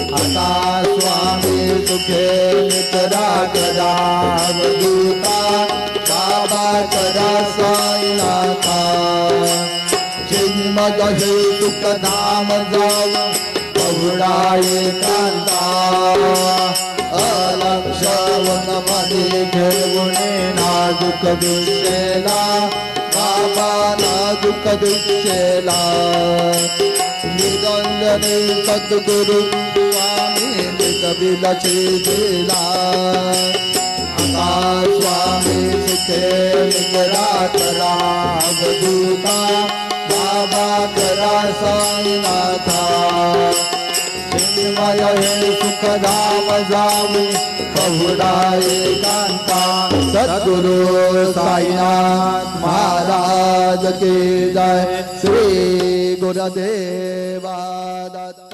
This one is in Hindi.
आता स्वामी सुखे नितरा करा दूता बाबा करा साईनाथा चिन्मय हे सुख धाम जाऊ पहुडाये कांता अलक्षवन मध्ये घेऊने नाजुक दिसेला बाबा नाजुक दिसेला निरंजने सद्गुरु स्वामी निकबिलचे दिला आता स्वामी सुखे निकरा करा दूता बाबा करा साईनाथा चिन्मय हे सुख धाम जाऊ पहुडाये कांता सद्गुरु साईनाथ महाराज की जय श्री गुरुदेवा दादा।